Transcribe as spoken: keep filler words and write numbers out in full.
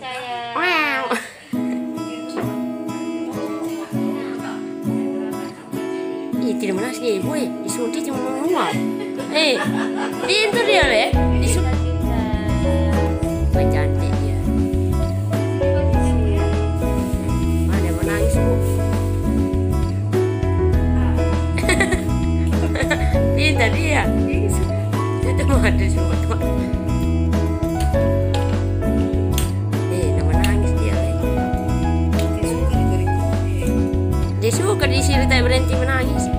Wow. Ih, tidak menang sih ibu ya. Disuntik cuma menguap. Eh, pintar dia le. Disuntik. Wah, cantik dia. Mana menangis bu? Pintar dia. Itu mau ada semua teman. Dia suka di sini tak berhenti menangis.